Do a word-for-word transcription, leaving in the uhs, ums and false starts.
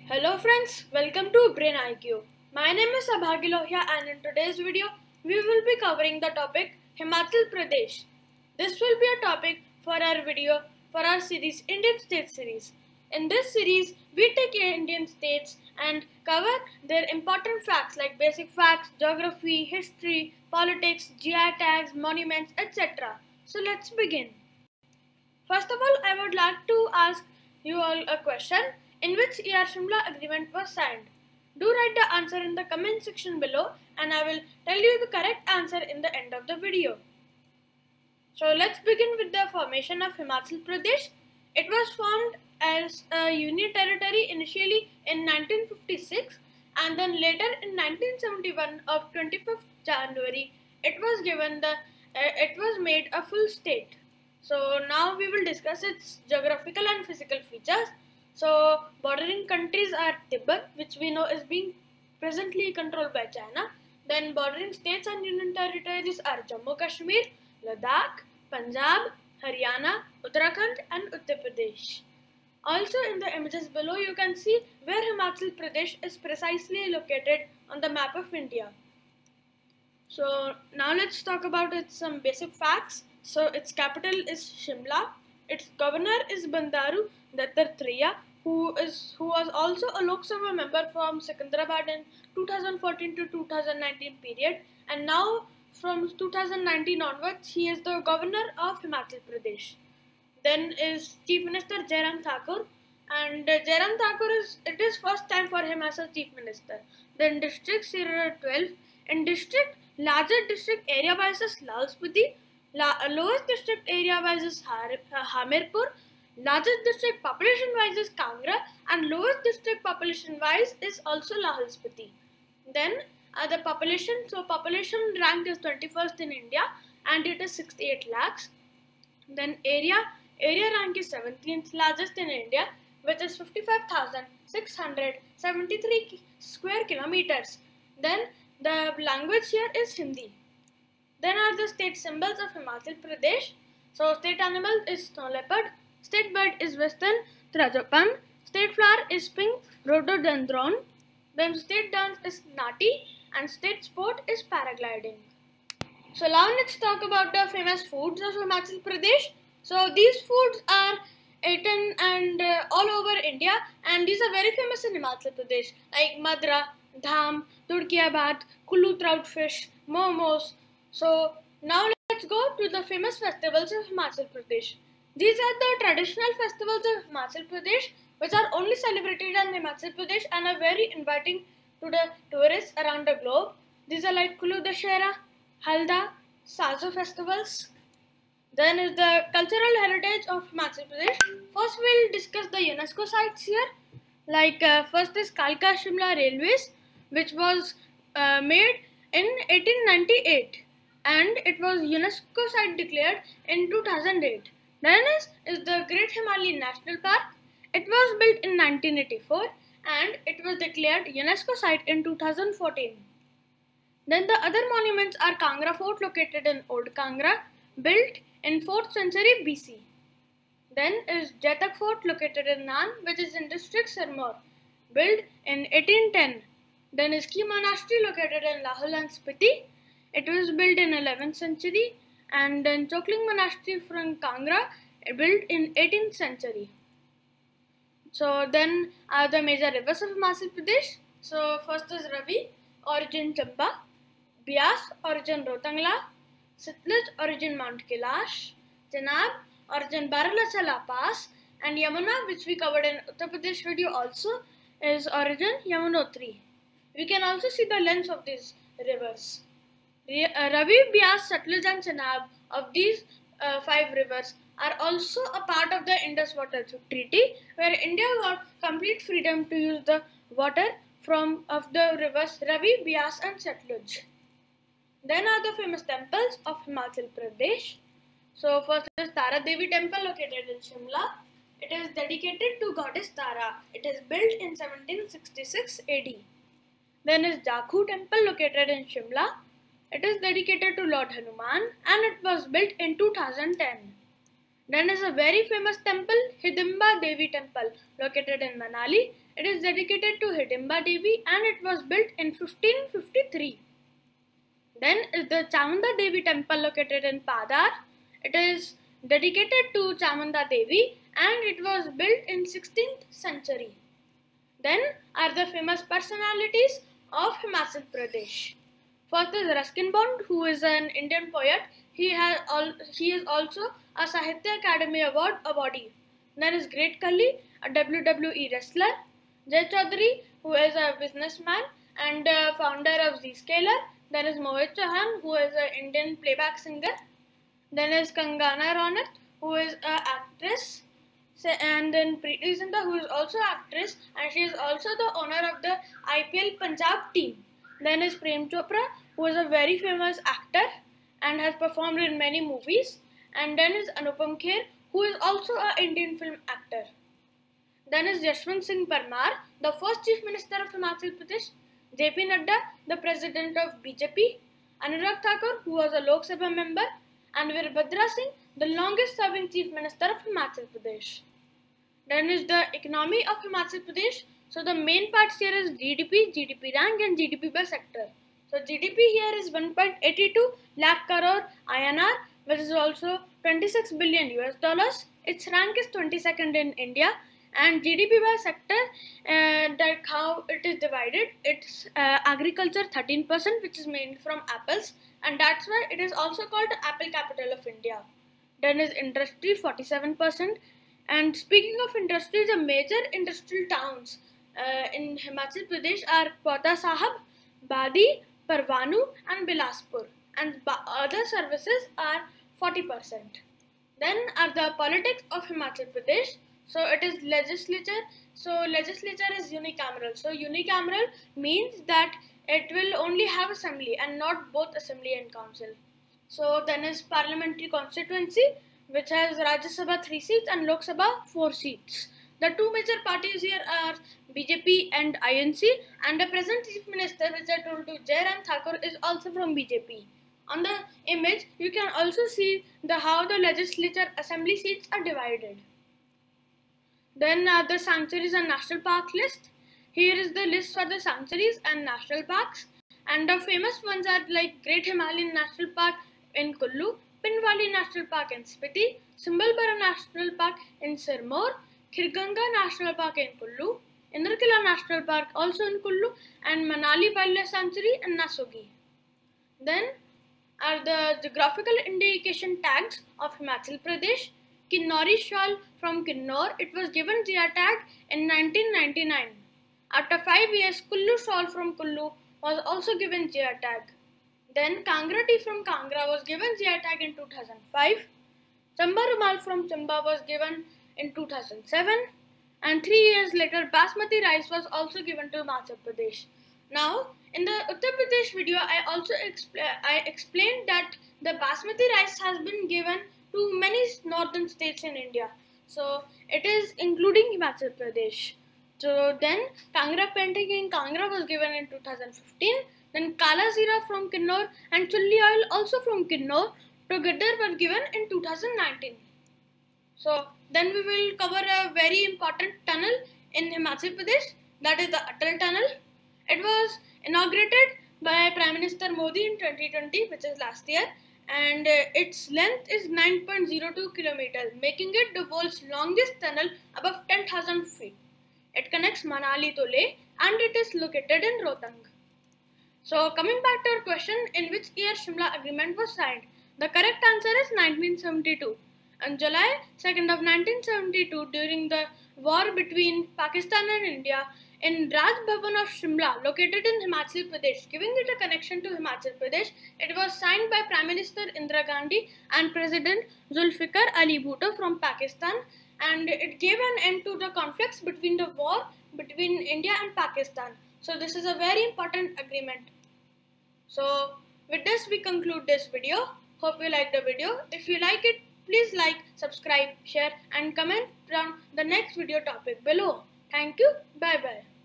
Hello friends, welcome to Brain I Q. My name is Abhagi Lohia and in today's video, we will be covering the topic Himachal Pradesh. This will be a topic for our video for our series Indian State series. In this series, we take Indian states and cover their important facts like basic facts, geography, history, politics, G I tags, monuments, et cetera. So let's begin. First of all, I would like to ask you all a question. In which year Shimla Agreement was signed? Do write the answer in the comment section below and I will tell you the correct answer in the end of the video. So let's begin with the formation of Himachal Pradesh. It was formed as a union territory initially in nineteen fifty-six and then later in nineteen seventy-one of twenty-fifth January it was given the uh, it was made a full state. So now we will discuss its geographical and physical features. So bordering countries are Tibet, which we know is being presently controlled by China. Then bordering states and union territories are Jammu Kashmir, Ladakh, Punjab, Haryana, Uttarakhand and Uttar Pradesh. Also in the images below you can see where Himachal Pradesh is precisely located on the map of India. So now let's talk about its some basic facts. So its capital is Shimla. Its governor is Bandaru Dattatreya, who is who was also a Lok Sabha member from Secunderabad in two thousand fourteen to two thousand nineteen period, and now from two thousand nineteen onwards he is the governor of Himachal Pradesh. Then is Chief Minister Jairam Thakur, and uh, Jairam Thakur is it is first time for him as a Chief Minister. Then districts here are twelve. In district, largest district area wise is Lahaul Spiti. La lowest district area wise is Hamirpur, largest district population wise is Kangra, and lowest district population wise is also Lahaul Spiti. Then uh, the population, so population rank is twenty-first in India and it is sixty-eight lakhs. Then area, area rank is seventeenth largest in India, which is fifty-five thousand six hundred seventy-three square kilometers. Then the language here is Hindi. Then are the state symbols of Himachal Pradesh. So state animal is snow leopard, state bird is western trajopan, state flower is pink rhododendron, then state dance is nati and state sport is paragliding. So now let's talk about the famous foods of Himachal Pradesh. So these foods are eaten and uh, all over India and these are very famous in Himachal Pradesh like madra, dham, tudkiya bhat, kullu trout fish, momos. So now let's go to the famous festivals of Himachal Pradesh. These are the traditional festivals of Himachal Pradesh which are only celebrated in Himachal Pradesh and are very inviting to the tourists around the globe. These are like Kullu Dashera, Halda, Sazo festivals. Then is the cultural heritage of Himachal Pradesh. First we'll discuss the UNESCO sites here. Like uh, first is Kalka Shimla Railways, which was uh, made in eighteen ninety-eight. And it was UNESCO site declared in two thousand eight. Then is, is the Great Himalayan National Park. It was built in nineteen eighty-four and it was declared UNESCO site in two thousand fourteen. Then the other monuments are Kangra Fort located in Old Kangra, built in fourth century B C. Then is Jatak Fort located in Nan, which is in district Sirmaur, built in eighteen ten. Then is Ki Monastery located in Lahaul and Spiti. It was built in eleventh century, and then Chokling Monastery from Kangra built in eighteenth century. So then are the major rivers of Himachal Pradesh. So first is Ravi, origin Chamba, Bias, origin Rotangla, Satluj, origin Mount Kailash, Chenab, origin Baralasa La Pass, and Yamuna, which we covered in Uttar Pradesh video also, is origin Yamunotri. We can also see the length of these rivers. Ravi, Bias, Satluj and Chenab of these uh, five rivers are also a part of the Indus Water Treaty, where India got complete freedom to use the water from of the rivers Ravi, Bias and Satluj. Then are the famous temples of Himachal Pradesh. So first is Tara Devi temple located in Shimla. It is dedicated to goddess Tara. It is built in seventeen sixty-six A D. Then is Jakhu temple located in Shimla. It is dedicated to Lord Hanuman and it was built in two thousand ten. Then is a very famous temple, Hidimba Devi temple, located in Manali. It is dedicated to Hidimba Devi and it was built in fifteen fifty-three. Then is the Chamunda Devi temple located in Padar. It is dedicated to Chamunda Devi and it was built in sixteenth century. Then are the famous personalities of Himachal Pradesh. First is Ruskin Bond, who is an Indian poet. He has all, he is also a Sahitya Academy Award awardee. Then is Great Khali, a W W E wrestler. Jay Chaudhary, who is a businessman and uh, founder of Zscaler. Then is Mohit Chauhan, who is an Indian playback singer. Then is Kangana Ranaut, who is an actress. And then Preeti Zinta, who is also actress, and she is also the owner of the I P L Punjab team. Then is Prem Chopra, who is a very famous actor and has performed in many movies. And then is Anupam Kher, who is also an Indian film actor. Then is Yashwant Singh Parmar, the first Chief Minister of Himachal Pradesh. J P Nadda, the President of B J P. Anurag Thakur, who was a Lok Sabha member. And Veerbhadra Singh, the longest serving Chief Minister of Himachal Pradesh. Then is the economy of Himachal Pradesh. So the main parts here is G D P, G D P rank and G D P by sector. So G D P here is one point eight two lakh crore I N R, which is also twenty-six billion U S dollars. Its rank is twenty-second in India. And G D P by sector, uh, that how it is divided, it's uh, agriculture thirteen percent, which is mainly from apples, and that's why it is also called the apple capital of India. Then is industry forty-seven percent. And speaking of industry, the major industrial towns uh, in Himachal Pradesh are Paonta Sahib, Badi, Parvanu and Bilaspur, and other services are forty percent. Then are the politics of Himachal Pradesh. So it is legislature. So legislature is unicameral. So unicameral means that it will only have assembly and not both assembly and council. So then is parliamentary constituency, which has Rajya Sabha three seats and Lok Sabha four seats. The two major parties here are B J P and I N C, and the present Chief Minister, which I told you, Jairam Thakur, is also from B J P. On the image, you can also see the how the legislature assembly seats are divided. Then uh, the sanctuaries and national park list. Here is the list for the sanctuaries and national parks. And the famous ones are like Great Himalayan National Park in Kullu, Pinwali National Park in Spiti, Simbalbara National Park in Sirmaur, Khirganga National Park in Kullu, Indrakila National Park also in Kullu, and Manali Wildlife Sanctuary in Nasogi. Then are the geographical indication tags of Himachal Pradesh. Kinnori shawl from Kinnor, it was given G I tag in nineteen ninety-nine. After five years, Kullu shawl from Kullu was also given G I tag. Then Kangra tea from Kangra was given G I tag in two thousand five. Chamba Rumal from Chamba was given in two thousand seven. And three years later, Basmati rice was also given to Himachal Pradesh. Now, in the Uttar Pradesh video, I also expl I explained that the Basmati rice has been given to many northern states in India. So it is including Himachal Pradesh. So then Kangra painting in Kangra was given in two thousand fifteen. Then Kala Zira from Kinnor and Chulli oil also from Kinnor together were given in two thousand nineteen. So then we will cover a very important tunnel in Himachal Pradesh, that is the Atal Tunnel. It was inaugurated by Prime Minister Modi in twenty twenty, which is last year, and uh, its length is nine point zero two kilometers, making it the world's longest tunnel above ten thousand feet. It connects Manali to Leh and it is located in Rohtang. So coming back to our question, in which year Shimla Agreement was signed? The correct answer is nineteen seventy-two. On July second of nineteen seventy-two, during the war between Pakistan and India, in Raj Bhavan of Shimla, located in Himachal Pradesh, giving it a connection to Himachal Pradesh, it was signed by Prime Minister Indira Gandhi and President Zulfikar Ali Bhutto from Pakistan, and it gave an end to the conflicts between the war between India and Pakistan. So this is a very important agreement. So with this we conclude this video. Hope you like the video. If you like it, please like, subscribe, share and comment on the next video topic below. Thank you. Bye bye.